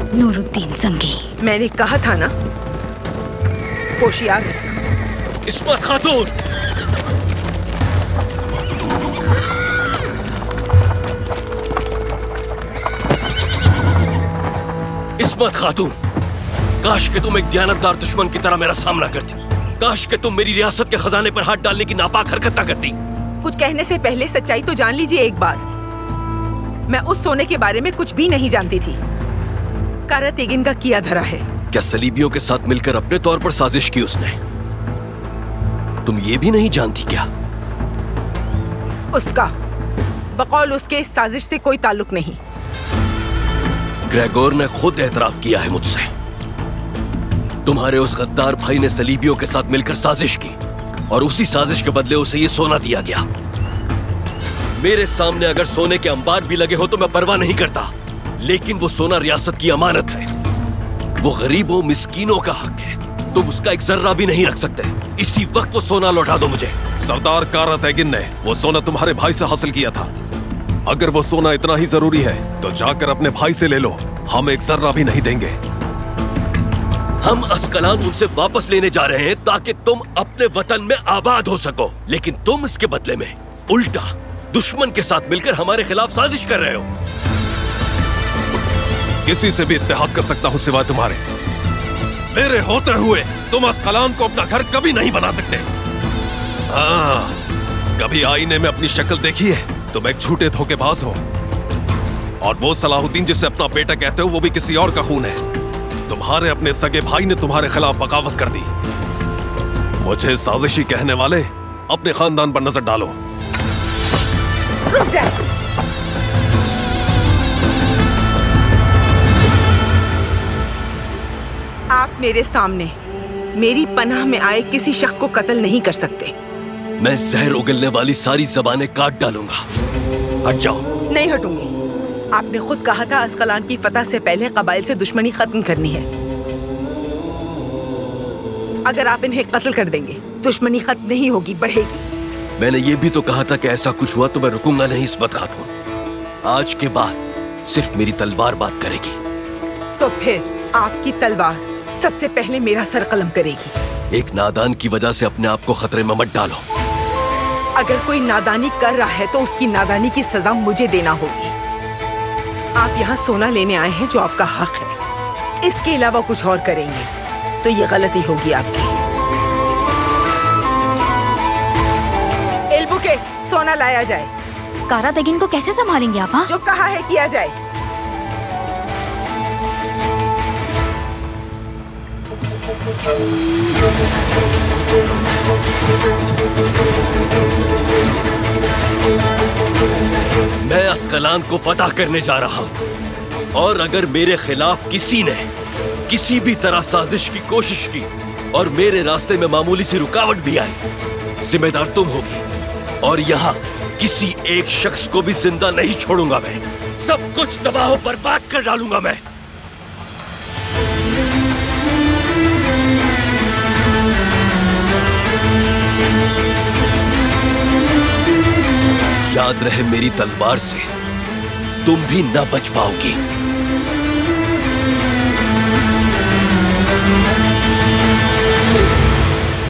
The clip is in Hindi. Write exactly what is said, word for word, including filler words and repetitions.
नूरुद्दीन जंगी। मैंने कहा था ना, होशियार है। इस्मत खातून, इस्मत खातून, काश कि तुम एक दयानतदार दुश्मन की तरह मेरा सामना करती। काश कि तुम मेरी रियासत के खजाने पर हाथ डालने की नापाक हरकत ना करती। कुछ कहने से पहले सच्चाई तो जान लीजिए एक बार। मैं उस सोने के बारे में कुछ भी नहीं जानती थी। कारा तेगिन का किया धरा है। क्या सलीबियों के साथ मिलकर अपने तौर पर साजिश की उसने? तुम ये भी नहीं जानती क्या? उसका बकौल उसके इस साजिश से कोई ताल्लुक नहीं। ग्रेगोर ने खुद एतराफ किया है मुझसे। तुम्हारे उस गद्दार भाई ने सलीबियों के साथ मिलकर साजिश की और उसी साजिश के बदले उसे ये सोना दिया गया। मेरे सामने अगर सोने के अंबार भी लगे हो तो मैं परवाह नहीं करता, लेकिन वो सोना रियासत की अमानत है। वो गरीबों मिस्कीनों का हक है। तुम उसका एक जर्रा भी नहीं रख सकते। इसी वक्त वो सोना लौटा दो मुझे। सरदार कारा तेगिन ने वो सोना तुम्हारे भाई से हासिल किया था। अगर वो सोना इतना ही जरूरी है तो जाकर अपने भाई से ले लो। हम एक जर्रा भी नहीं देंगे। हम अस्कलान उनसे वापस लेने जा रहे हैं ताकि तुम अपने वतन में आबाद हो सको, लेकिन तुम इसके बदले में उल्टा दुश्मन के साथ मिलकर हमारे खिलाफ साजिश कर रहे हो। किसी से भी इत्तेहाद कर सकता हूँ सिवाय तुम्हारे। मेरे होते हुए तुम अस्कलान को अपना घर कभी नहीं बना सकते। हाँ, कभी आईने में अपनी शक्ल देखी है? तुम एक झूठे धोखेबाज हो। और वो सलाहुद्दीन जिसे अपना बेटा कहते हो वो भी किसी और का खून है। तुम्हारे अपने सगे भाई ने तुम्हारे खिलाफ बगावत कर दी। मुझे साजिशी कहने वाले अपने खानदान पर नजर डालो। रुक जाए। आप मेरे सामने मेरी पनाह में आए किसी शख्स को कत्ल नहीं कर सकते। मैं जहर उगलने वाली सारी जबानें काट डालूंगा। हट जाओ। नहीं हटूंगी। आपने खुद कहा था अस्कलान की फतह से पहले कबाइल से दुश्मनी खत्म करनी है। अगर आप इन्हें कत्ल कर देंगे दुश्मनी खत्म नहीं होगी, बढ़ेगी। मैंने ये भी तो कहा था कि ऐसा कुछ हुआ तो मैं रुकूंगा नहीं। इस्मत खातून, आज के बाद सिर्फ मेरी तलवार बात करेगी। तो फिर आपकी तलवार सबसे पहले मेरा सर कलम करेगी। एक नादान की वजह से अपने आप को खतरे में मत डालो। अगर कोई नादानी कर रहा है तो उसकी नादानी की सजा मुझे देना होगी। आप यहाँ सोना लेने आए हैं जो आपका हक है। इसके अलावा कुछ और करेंगे तो ये गलती होगी आपकी। एल्बुके, सोना लाया जाए। कारा तेगिन को कैसे संभालेंगे आप? हाँ, जो कहा है किया जाए। मैं अस्कलान को फतह करने जा रहा हूं और अगर मेरे खिलाफ किसी ने किसी भी तरह साजिश की कोशिश की और मेरे रास्ते में मामूली सी रुकावट भी आई, जिम्मेदार तुम होगी। और यहाँ किसी एक शख्स को भी जिंदा नहीं छोड़ूंगा। मैं सब कुछ तबाह बर्बाद कर डालूंगा। मैं याद रहे, मेरी तलवार से तुम भी न बच पाओगी।